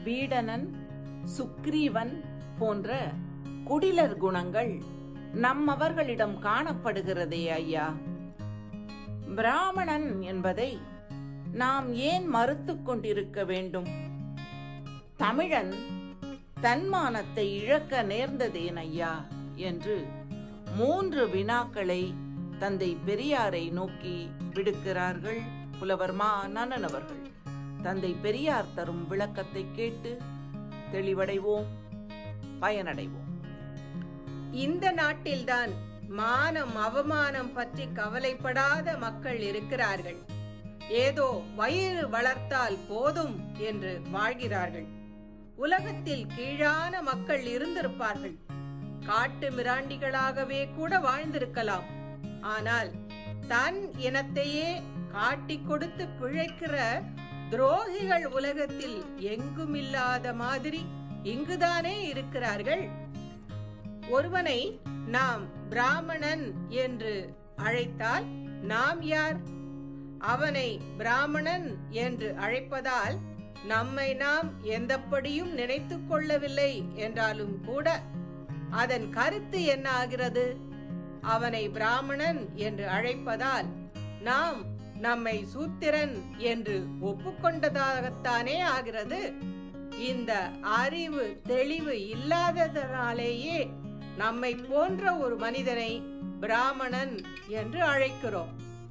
வீடணன், சுக்ரீவன் போன்ற குடிலர் குணங்கள் நம்மவர்களிடம் காணப்படுகிறதே ஐயா. பிராமணன் என்பதை நாம் ஏன் மறுத்துக் கொண்டிருக்க வேண்டும்? தமிழன் தன்மானத்தை இழக்க நேர்ந்ததேன் ஐயா என்று 3 வினாக்களை தந்தை பெரியாரை நோக்கி விடுக்கிறார்கள் புலவர் மா. நன்னன் அவர்கள். தந்தை பெரியார் தரும் விளக்கத்தை கேட்டு தெளிவடைவோம், பயனடைவோம். இந்த நாட்டில்தான் மானம் அவமானம் பற்றி கவலைப்படாத மக்கள் இருக்கிறார்கள். ஏதோ வயிறு வளர்த்தால் போதும் என்று வாழ்கிறார்கள். உலகத்தில் கீழான மக்கள் இருந்திருப்பார்கள். காட்டு மிராண்டிகளாகவே கூட வாழ்ந்திருக்கலாம். ஆனால் தன் இனத்தையே காட்டிக் கொடுத்து பிழைக்கிற துரோகிகள் உலகத்தில் எங்குமில்லாத மாதிரி இங்குதானே இருக்கிறார்கள். ஒருவனை நாம் பிராமணன் என்று அழைத்தால் நாம் யார்? அவனை பிராமணன் என்று அழைப்பதால் நம்மை நாம் எந்தப்படியும் நினைத்துக் கொள்ளவில்லை என்றாலும் கூட அதன் கருத்து என்ன ஆகிறது? அவனை பிராமணன் என்று அழைப்பதால் நாம் நம்மை சூத்திரன் என்று ஒப்புக்கொண்டதாகத்தானே ஆகிறது. இந்த அறிவு தெளிவு இல்லாததனாலேயே நம்மை போன்ற ஒரு மனிதனை பிராமணன் என்று அழைக்கிறோம்.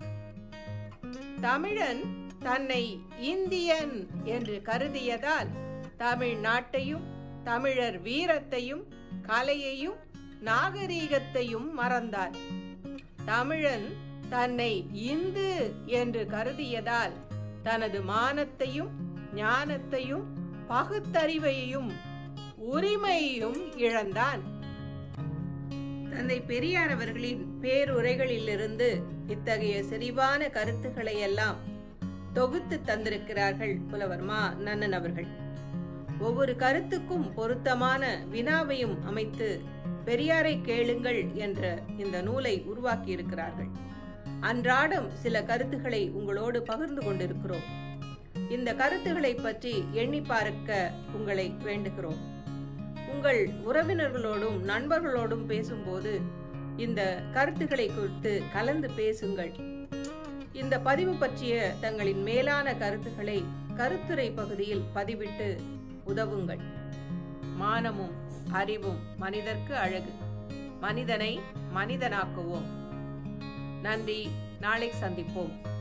தமிழன் தன்னை இந்தியன் என்று கருதியதால் தமிழ்நாட்டையும் தமிழர் வீரத்தையும் கலையையும் நாகரீகத்தையும் மறந்தான். தமிழன் தன்னை இந்து என்று கருதியதால் தனது மானத்தையும் ஞானத்தையும் பகுத்தறிவையும் உரிமையையும் இழந்தான். தந்தை பெரியார் அவர்களின் பேருரைகளிலிருந்து இத்தகைய செறிவான கருத்துக்களை எல்லாம் தொகுத்து தந்திருக்கிறார்கள் புலவர் மா. நன்னன் அவர்கள். ஒவ்வொரு கருத்துக்கும் பொருத்தமான வினாவையும் அமைத்து பெரியாரை கேளுங்கள் என்ற இந்த நூலை உருவாக்கி இருக்கிறார்கள். அன்றாடம் சில கருத்துக்களை உங்களோடு பகிர்ந்து கொண்டிருக்கிறோம். இந்த கருத்துக்களை பற்றி எண்ணி பார்க்க உங்களை வேண்டுகிறோம். உங்கள் உறவினர்களோடும் நண்பர்களோடும் பேசும்போது இந்த கருத்துக்களை குறித்து கலந்து பேசுங்கள். இந்த பதிவு பற்றிய தங்களின் மேலான கருத்துக்களை கருத்துரை பகுதியில் பதிவிட்டு உதவுங்கள். மானமும் அறிவும் மனிதர்க்கு அழகு. மனிதனை மனிதனாக்குவோம். நன்றி. நாளை சந்திப்போம்.